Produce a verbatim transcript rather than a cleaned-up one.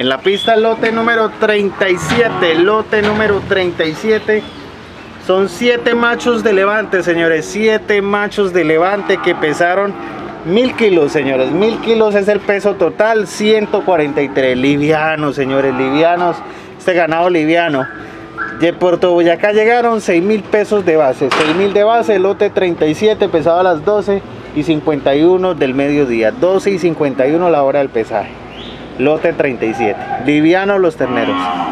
En la pista lote número treinta y siete, lote número treinta y siete. Son siete machos de levante, señores, siete machos de levante que pesaron mil kilos, señores. Mil kilos es el peso total, ciento cuarenta y tres. Livianos, señores, livianos. Este ganado liviano. De Puerto Boyacá llegaron seis mil pesos de base. seis mil de base, lote treinta y siete, pesado a las doce y cincuenta y uno del mediodía. doce y cincuenta y uno la hora del pesaje. Lote treinta y siete. Livianos los terneros.